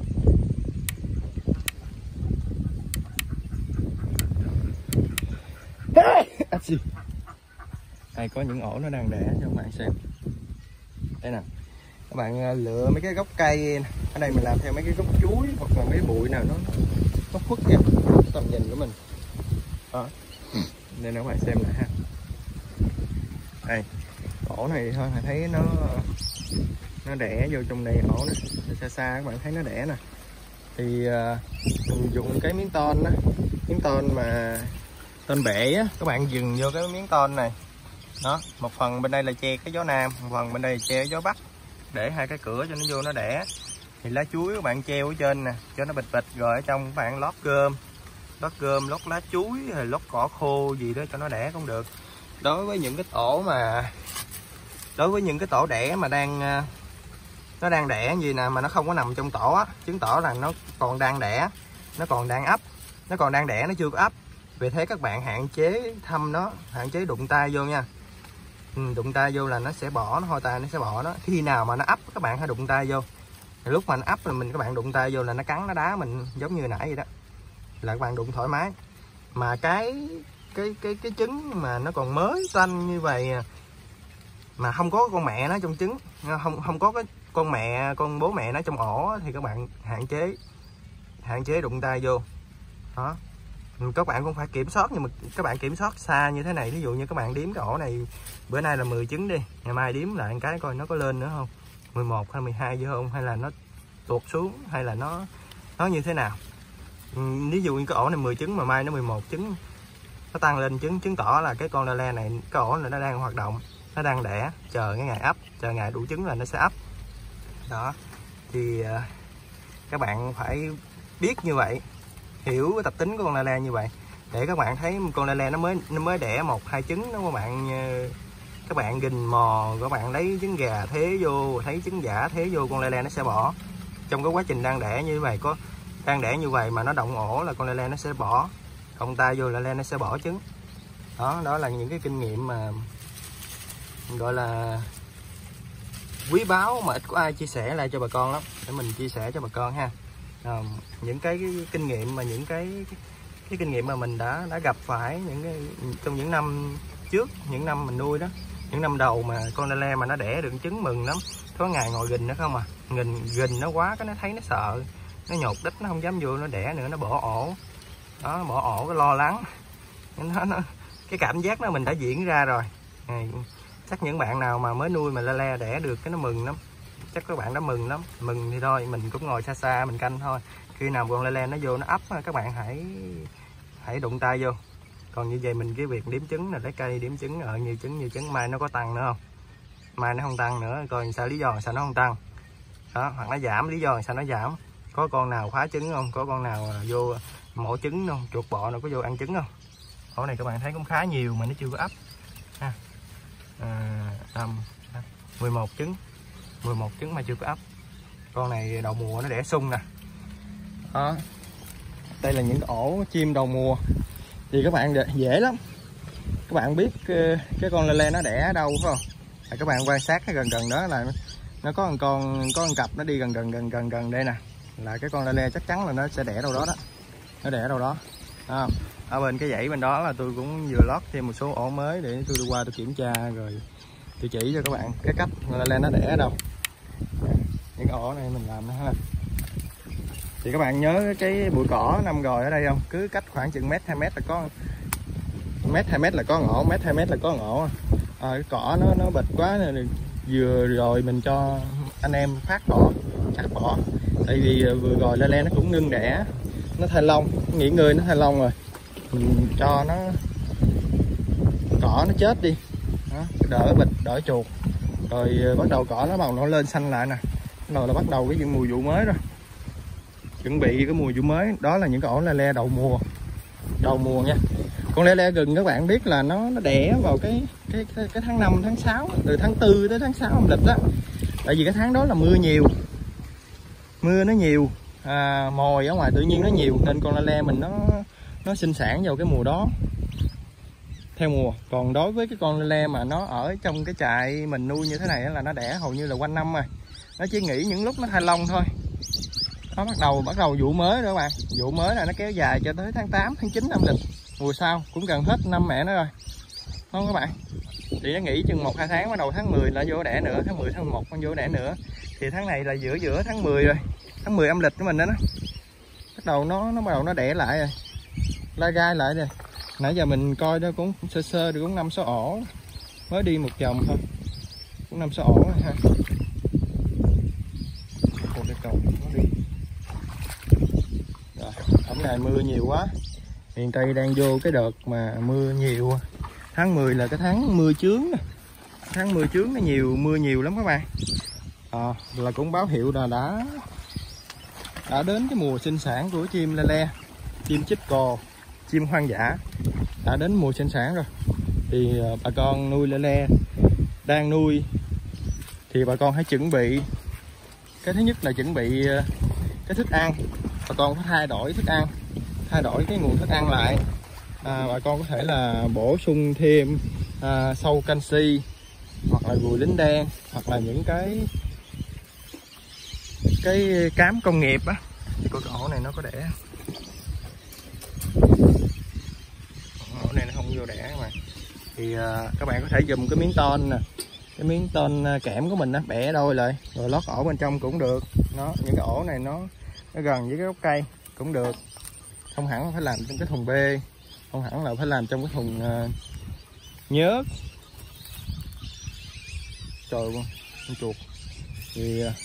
S1: Đây có những ổ nó đang đẻ cho các bạn xem. Đây nè, các bạn lựa mấy cái gốc cây, ở đây mình làm theo mấy cái gốc chuối hoặc là mấy cái bụi nào nó nó khuất kìa, tầm nhìn của mình đó. Nên các bạn xem lại ha. Đây ổ này thôi mà thấy nó nó đẻ vô trong đây, ổ này xa xa các bạn thấy nó đẻ nè. Thì uh, mình dùng cái miếng ton đó, miếng ton mà ton bể á, các bạn dừng vô cái miếng ton này đó, một phần bên đây là che cái gió nam, một phần bên đây là che cái gió bắc, để hai cái cửa cho nó vô nó đẻ. Thì lá chuối các bạn treo ở trên nè cho nó bịch bịch, rồi ở trong các bạn lót cơm, lót cơm lót lá chuối rồi lót cỏ khô gì đó cho nó đẻ cũng được. Đối với những cái tổ mà đối với những cái tổ đẻ mà đang nó đang đẻ gì nè mà nó không có nằm trong tổ á, chứng tỏ là nó còn đang đẻ, nó còn đang ấp, nó còn đang đẻ, nó chưa có ấp. Vì thế các bạn hạn chế thăm nó, hạn chế đụng tay vô nha. Ừ, đụng tay vô là nó sẽ bỏ, nó hôi tay nó sẽ bỏ đó. Khi nào mà nó ấp các bạn hãy đụng tay vô. Lúc mà nó ấp là mình các bạn đụng tay vô là nó cắn nó đá mình giống như nãy vậy đó, là các bạn đụng thoải mái. Mà cái cái cái cái trứng mà nó còn mới toanh như vậy mà không có con mẹ nó trong trứng, không không có cái con mẹ con bố mẹ nó trong ổ, thì các bạn hạn chế hạn chế đụng tay vô đó. Các bạn cũng phải kiểm soát, nhưng mà các bạn kiểm soát xa như thế này. Ví dụ như các bạn đếm cái ổ này bữa nay là mười trứng đi, ngày mai đếm lại một cái coi nó có lên nữa không, mười một hay mười hai vô không, hay là nó tuột xuống, hay là nó nó như thế nào. Ví dụ như cái ổ này mười trứng mà mai nó mười một trứng, nó tăng lên trứng, chứng tỏ là cái con la le này, cái ổ này nó đang hoạt động, nó đang đẻ, chờ cái ngày ấp, chờ ngày đủ trứng là nó sẽ ấp đó. Thì uh, các bạn phải biết như vậy, hiểu cái tập tính của con la le như vậy, để các bạn thấy con la le nó mới nó mới đẻ một hai trứng đó các bạn. Các bạn gìn mò, các bạn lấy trứng gà thế vô, thấy trứng giả thế vô, con la le nó sẽ bỏ. Trong cái quá trình đang đẻ như vậy, có đang đẻ như vậy mà nó động ổ là con la le nó sẽ bỏ Không tay vô là le nó sẽ bỏ trứng. Đó, đó là những cái kinh nghiệm mà gọi là quý báu mà ít có ai chia sẻ lại cho bà con lắm, để mình chia sẻ cho bà con ha. À, những cái, cái kinh nghiệm mà những cái, cái cái kinh nghiệm mà mình đã đã gặp phải những cái, trong những năm trước, những năm mình nuôi đó, những năm đầu mà con le le mà nó đẻ được trứng mừng lắm. Có ngày ngồi gình nó không à, gình gình nó quá, cái nó thấy nó sợ, nó nhột đít, nó không dám vô nó đẻ nữa, nó bỏ ổ. Đó, bỏ ổ, cái lo lắng. Nó, nó, cái cảm giác đó mình đã diễn ra rồi. À, chắc những bạn nào mà mới nuôi mà le le đẻ được cái nó mừng lắm, chắc các bạn đã mừng lắm. Mừng thì thôi, mình cũng ngồi xa xa mình canh thôi. Khi nào con le le nó vô nó ấp, các bạn hãy hãy đụng tay vô. Còn như vậy mình cái việc đếm trứng là lấy cây đếm trứng, ở nhiều trứng nhiều trứng, mai nó có tăng nữa không, mai nó không tăng nữa, coi sao lý do sao nó không tăng đó, hoặc nó giảm, lý do sao nó giảm. Có con nào phá trứng không, có con nào vô mổ trứng không, chuột bọ nào có vô ăn trứng không. Ổ này các bạn thấy cũng khá nhiều mà nó chưa có ấp ha. À, mười một trứng, mười một trứng mà chưa có ấp. Con này đầu mùa nó đẻ sung nè. Đó, đây là những ổ chim đầu mùa thì các bạn dễ lắm. Các bạn biết cái con le le nó đẻ ở đâu phải không? À, các bạn quan sát cái gần gần đó là nó có một con có một cặp nó đi gần gần gần gần gần đây nè, là cái con le le chắc chắn là nó sẽ đẻ đâu đó đó, nó đẻ đâu đó. À, ở bên cái dãy bên đó là tôi cũng vừa lót thêm một số ổ mới để tôi đi qua tôi kiểm tra rồi tôi chỉ cho các bạn cái cách le le nó đẻ ở đâu. Những ổ này mình làm ha. Thì các bạn nhớ cái bụi cỏ nằm gòi ở đây không? Cứ cách khoảng chừng mét hai mét là có mét hai mét là có ổ, mét hai mét là có ổ. À, cái cỏ nó nó bịch quá nên vừa rồi mình cho anh em phát bỏ, cắt bỏ. Tại vì vừa rồi le le nó cũng ngưng đẻ, nó thay lông, nghỉ ngơi nó thay lông rồi. Mình cho nó cỏ nó chết đi. Đó, đỡ bịch, đỡ chuột. Rồi bắt đầu cỏ nó màu nó lên xanh lại nè. Bắt đầu là bắt đầu cái mùa vụ mới rồi. Chuẩn bị cái mùa vụ mới, đó là những cái ổ le le đầu mùa. Đầu mùa nha. Con le le gừng các bạn biết là nó nó đẻ vào cái cái cái, cái tháng năm, tháng sáu, từ tháng tư tới tháng sáu âm lịch đó. Tại vì cái tháng đó là mưa nhiều. Mưa nó nhiều, à, mồi ở ngoài tự nhiên nó nhiều nên con le le mình nó nó sinh sản vào cái mùa đó. Theo mùa. Còn đối với cái con le le mà nó ở trong cái trại mình nuôi như thế này là nó đẻ hầu như là quanh năm rồi. Nó chỉ nghỉ những lúc nó thay lông thôi. Nó bắt đầu bắt đầu vụ mới rồi các bạn. Vụ mới là nó kéo dài cho tới tháng tám, tháng chín âm lịch. Mùa sau cũng gần hết năm mẹ nó rồi. Không các bạn. Thì nó nghỉ chừng một hai tháng, bắt đầu tháng mười là vô đẻ nữa, tháng mười tháng mười một nó vô đẻ nữa. Thì tháng này là giữa giữa tháng mười rồi. Tháng mười âm lịch của mình đó nó. Bắt đầu nó nó bắt đầu nó đẻ lại rồi. La gai lại rồi. Nãy giờ mình coi đó cũng sơ sơ được cũng năm sáu ổ. Mới đi một vòng thôi. Cũng năm sáu ổ ha. Một cái cầu nó đi. Rồi, hôm nay mưa nhiều quá. Miền Tây đang vô cái đợt mà mưa nhiều. Tháng mười là cái tháng mưa chướng. Tháng mưa chướng nó nhiều, mưa nhiều lắm các bạn. À, là cũng báo hiệu là đã đã đến cái mùa sinh sản của chim le le, chim chích cò, chim hoang dã. Đã đến mùa sinh sản rồi. Thì bà con nuôi le le đang nuôi thì bà con hãy chuẩn bị. Cái thứ nhất là chuẩn bị cái thức ăn. Bà con phải thay đổi thức ăn, thay đổi cái nguồn thức ăn lại. À, bà con có thể là bổ sung thêm à, sâu canxi hoặc là ruồi lính đen hoặc là những cái cái cám công nghiệp á. Cái ổ này nó có đẻ, ổ này nó không vô đẻ mà. Thì à, các bạn có thể dùng cái miếng tôn nè, cái miếng tôn kẽm của mình á, bẻ đôi lại rồi lót ổ bên trong cũng được. Nó những cái ổ này nó nó gần với cái gốc cây cũng được, không hẳn phải làm trong cái thùng bê, không hẳn là phải làm trong cái thùng uh, nhớt. Trời ơi, con chuột. Thì uh,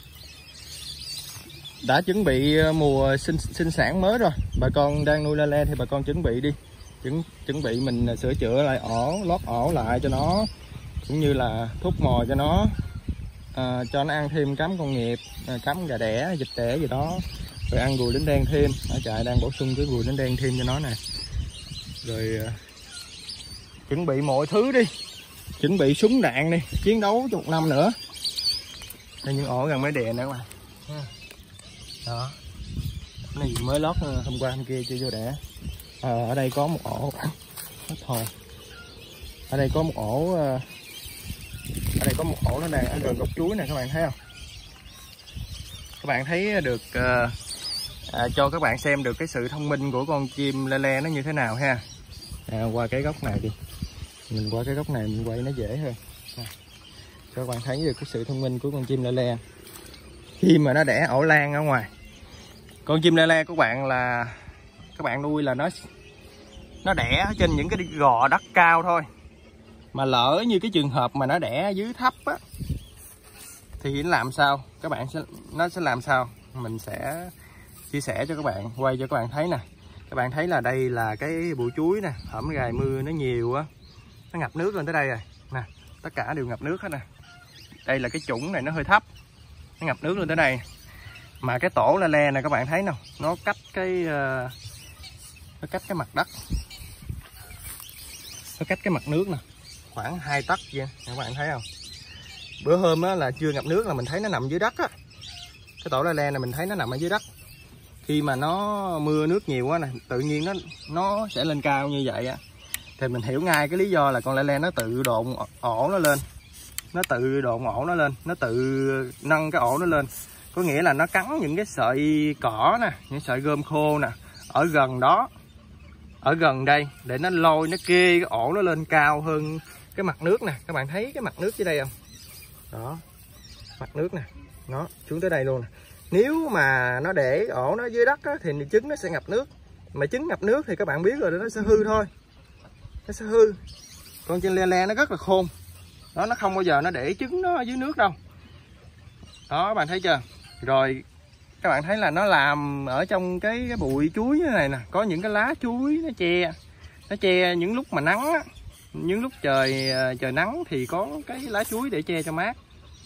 S1: đã chuẩn bị mùa sinh sinh sản mới rồi. Bà con đang nuôi le le thì bà con chuẩn bị đi, chuẩn chuẩn bị mình sửa chữa lại ổ, lót ổ lại cho nó, cũng như là thúc mồi cho nó, à, cho nó ăn thêm cám công nghiệp, à, cám gà đẻ, vịt đẻ gì đó, rồi ăn ruồi lính đen thêm. Ở trại đang bổ sung cái ruồi lính đen thêm cho nó nè. Rồi à, chuẩn bị mọi thứ đi, chuẩn bị súng đạn đi, chiến đấu cho một năm nữa. Đây những ổ gần mấy đè nữa mà. Đó, cái này mới lót hôm qua hôm kia chưa vô đẻ. à, ở đây có một ổ hết thôi. Ở đây có một ổ ở đây có một ổ nó đang ở gần gốc chuối này, các bạn thấy không? Các bạn thấy được uh, à, cho các bạn xem được cái sự thông minh của con chim le le nó như thế nào ha. À, qua cái góc này đi, mình qua cái góc này mình quay nó dễ hơn à, cho các bạn thấy được cái sự thông minh của con chim le le khi mà nó đẻ ổ lang ở ngoài. Con chim le le của bạn là các bạn nuôi là nó nó đẻ trên những cái gò đất cao thôi, mà lỡ như cái trường hợp mà nó đẻ dưới thấp á thì nó làm sao? Các bạn sẽ nó sẽ làm sao? Mình sẽ chia sẻ cho các bạn, quay cho các bạn thấy nè. Các bạn thấy là đây là cái bụi chuối nè, hổm gài mưa nó nhiều á, nó ngập nước lên tới đây rồi nè, tất cả đều ngập nước hết nè. Đây là cái chủng này nó hơi thấp, nó ngập nước lên tới đây. Mà cái tổ le le này các bạn thấy nào, nó cách cái uh, nó cách cái mặt đất, nó cách cái mặt nước nè khoảng hai tấc vậy các bạn thấy không? Bữa hôm á là chưa ngập nước là mình thấy nó nằm dưới đất á. Cái tổ le le này mình thấy nó nằm ở dưới đất. Khi mà nó mưa nước nhiều quá nè, tự nhiên nó nó sẽ lên cao như vậy á, thì mình hiểu ngay cái lý do là con le le nó tự độn ổ nó lên, nó tự độn ổ nó lên, nó tự nâng cái ổ nó lên. Có nghĩa là nó cắn những cái sợi cỏ nè, những sợi gom khô nè ở gần đó, ở gần đây, để nó lôi, nó kê cái ổ nó lên cao hơn cái mặt nước nè. Các bạn thấy cái mặt nước dưới đây không? Đó, mặt nước nè, nó xuống tới đây luôn nè. Nếu mà nó để ổ nó dưới đất á, thì trứng nó sẽ ngập nước. Mà trứng ngập nước thì các bạn biết rồi, nó sẽ hư thôi, nó sẽ hư. Con chim le le nó rất là khôn đó, nó không bao giờ nó để trứng nó ở dưới nước đâu. Đó, các bạn thấy chưa? Rồi các bạn thấy là nó làm ở trong cái, cái bụi chuối như này nè, có những cái lá chuối nó che, nó che những lúc mà nắng á, những lúc trời trời nắng thì có cái lá chuối để che cho mát.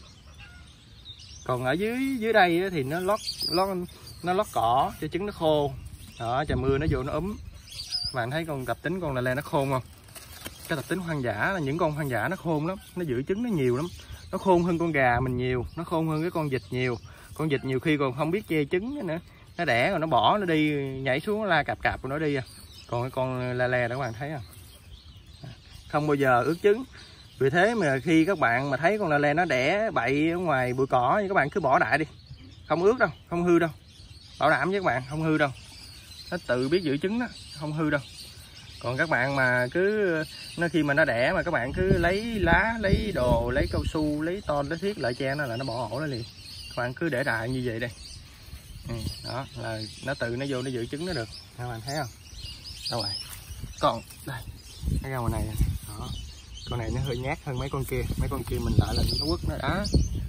S1: Còn ở dưới dưới đây thì nó lót lót nó lót cỏ cho trứng nó khô. Đó, trời mưa nó vô nó ấm. Các bạn thấy con tập tính con le le nó khôn không? Cái tập tính hoang dã là những con hoang dã nó khôn lắm, nó giữ trứng nó nhiều lắm. Nó khôn hơn con gà mình nhiều, nó khôn hơn cái con vịt nhiều. Con vịt nhiều khi còn không biết che trứng nữa, nó đẻ rồi nó bỏ nó đi, nhảy xuống nó la cạp cạp của nó đi à. Còn cái con le le đó các bạn thấy không? Không bao giờ ướt trứng. Vì thế mà khi các bạn mà thấy con le le nó đẻ bậy ở ngoài bụi cỏ thì các bạn cứ bỏ đại đi, không ướt đâu, không hư đâu, bảo đảm với các bạn không hư đâu. Nó tự biết giữ trứng đó, không hư đâu. Còn các bạn mà cứ nó khi mà nó đẻ mà các bạn cứ lấy lá, lấy đồ, lấy cao su, lấy ton, lấy thiết lại che nó là nó bỏ ổ nó liền. Các bạn cứ để đại như vậy đây. Ừ, đó là nó tự nó vô nó giữ trứng nó được. Các bạn thấy không? Đâu rồi? Còn đây, cái ra ngoài này. Đó. Con này nó hơi nhát hơn mấy con kia, mấy con kia mình lại là nó quất nó đá.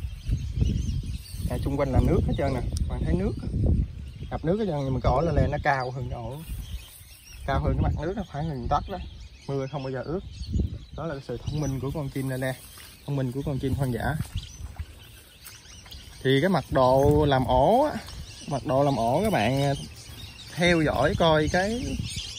S1: À, xung quanh là nước hết trơn nè, các bạn thấy nước ngập nước hết trơn, nhưng mà cái ổ le le nó cao hơn cái ổ, cao hơn cái mặt nước, nó khoảng gần tấc đó, mưa không bao giờ ướt. Đó là cái sự thông minh của con chim le le, thông minh của con chim hoang dã. Thì cái mật độ làm ổ á, mật độ làm ổ các bạn theo dõi coi cái,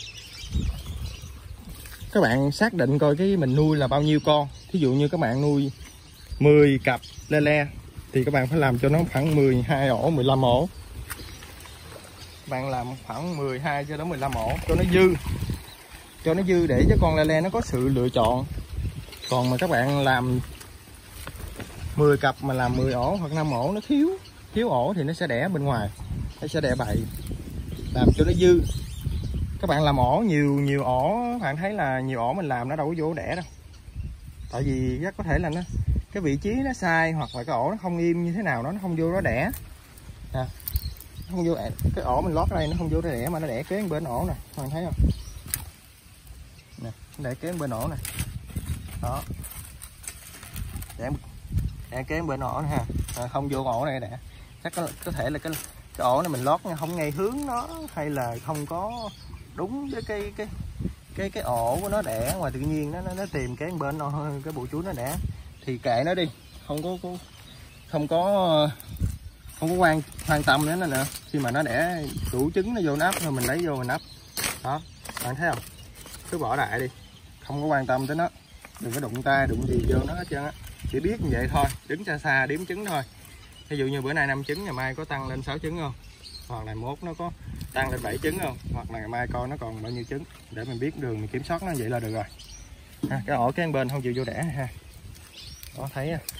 S1: các bạn xác định coi cái mình nuôi là bao nhiêu con. Thí dụ như các bạn nuôi mười cặp le le thì các bạn phải làm cho nó khoảng mười hai ổ, mười lăm ổ. Các bạn làm khoảng mười hai cho đến mười lăm ổ cho nó dư, cho nó dư để cho con le le nó có sự lựa chọn. Còn mà các bạn làm mười cặp mà làm mười ổ hoặc năm ổ, nó thiếu thiếu ổ thì nó sẽ đẻ bên ngoài, nó sẽ đẻ bậy. Làm cho nó dư. Các bạn làm ổ nhiều nhiều ổ, các bạn thấy là nhiều ổ mình làm nó đâu có vô đẻ đâu. Tại vì rất có thể là nó cái vị trí nó sai, hoặc là cái ổ nó không im như thế nào đó, nó không vô đó đẻ. Nè, nó không vô, cái ổ mình lót ở đây nó không vô đó đẻ, mà nó đẻ kế bên ổ nè, các bạn thấy không? Nè, nó đẻ kế bên ổ nè. Đó. Đẻ, đẻ kế bên ổ nè ha. À, không vô ổ này đẻ. Chắc có, có thể là cái cái ổ này mình lót không ngay hướng nó, hay là không có đúng với cái cái cái cái ổ của nó đẻ ngoài tự nhiên, nó nó, nó tìm cái bên nó, cái bụi chuối nó đẻ thì kệ nó đi, không có, có không có không có quan quan tâm đến nó nữa. Khi mà nó đẻ đủ trứng nó vô nó ấp thôi, mình lấy vô mình ấp. Đó, bạn thấy không? Cứ bỏ đại đi, không có quan tâm tới nó, đừng có đụng tay đụng gì vô nó hết trơn á. Chỉ biết như vậy thôi, đứng xa xa đếm trứng thôi. Ví dụ như bữa nay năm trứng, ngày mai có tăng lên sáu trứng không? hoặc là mốt nó có tăng lên bảy trứng không, hoặc là ngày mai coi nó còn bao nhiêu trứng để mình biết đường mình kiểm soát nó vậy là được rồi. Ha, cái ổ cái bên không chịu vô đẻ ha, đó thấy á.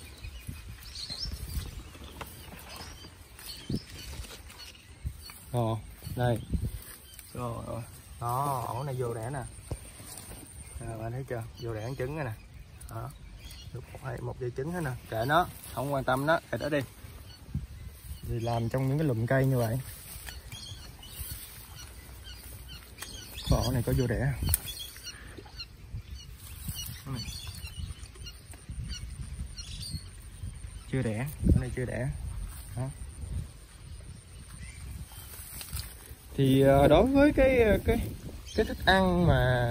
S1: Ồ, đây. Rồi, rồi. Đó, ổ này vô đẻ nè. À, bạn thấy chưa? Vô đẻ trứng này nè. Đó. Được một, hai, một dây trứng hết nè. Kệ nó, không quan tâm nó, kệ đó đi. Thì làm trong những cái lùm cây như vậy. Ổ này có vô đẻ. Chưa đẻ, cái này chưa đẻ. Đó. Thì đối với cái cái cái thức ăn mà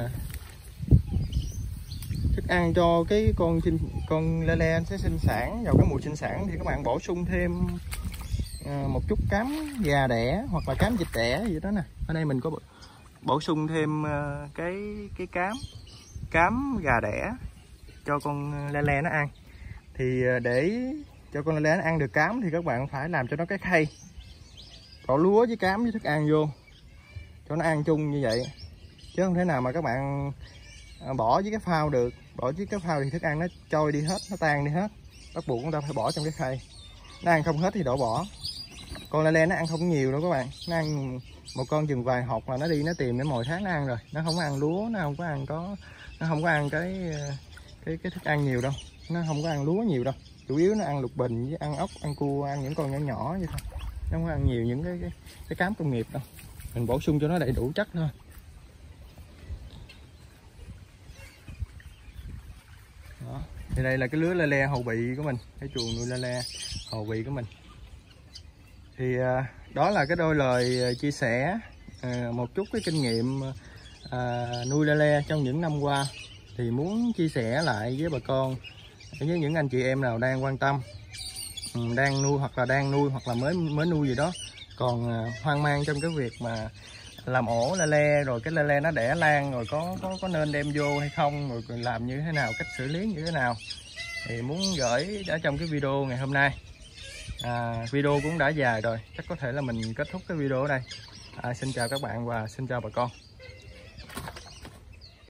S1: thức ăn cho cái con chim con lê lê sẽ sinh sản vào cái mùa sinh sản thì các bạn bổ sung thêm một chút cám gà đẻ hoặc là cám vịt đẻ gì đó nè. Ở đây mình có bổ sung thêm cái cái cám cám gà đẻ cho con lê lê nó ăn. Thì để cho con lê lê nó ăn được cám thì các bạn phải làm cho nó cái khay cỏ lúa với cám với thức ăn vô cho nó ăn chung như vậy, chứ không thể nào mà các bạn bỏ với cái phao được. Bỏ với cái phao thì thức ăn nó trôi đi hết, nó tan đi hết, bắt buộc chúng ta phải bỏ trong cái khay. Nó ăn không hết thì đổ bỏ. Con lê lê nó ăn không nhiều đâu các bạn, nó ăn một con chừng vài hột là nó đi nó tìm để mồi tháng nó ăn rồi. Nó không có ăn lúa, nó không có ăn có nó không có ăn cái cái cái thức ăn nhiều đâu, nó không có ăn lúa nhiều đâu, chủ yếu nó ăn lục bình với ăn ốc, ăn cua, ăn những con nhỏ nhỏ vậy thôi, nó không có ăn nhiều những cái cái, cái cám công nghiệp đâu. Mình bổ sung cho nó đầy đủ chất thôi. Đó. Thì đây là cái lứa lê lê hầu bị của mình, cái chuồng nuôi lê lê hầu bị của mình. Thì à, đó là cái đôi lời chia sẻ à, một chút cái kinh nghiệm à, nuôi lê lê trong những năm qua. Thì muốn chia sẻ lại với bà con, với những anh chị em nào đang quan tâm, đang nuôi hoặc là đang nuôi hoặc là mới mới nuôi gì đó, còn à, hoang mang trong cái việc mà làm ổ lê lê rồi cái lê lê nó đẻ lan rồi có có có nên đem vô hay không, rồi làm như thế nào, cách xử lý như thế nào, thì muốn gửi ở trong cái video ngày hôm nay. À, video cũng đã dài rồi, chắc có thể là mình kết thúc cái video ở đây. À, xin chào các bạn và xin chào bà con.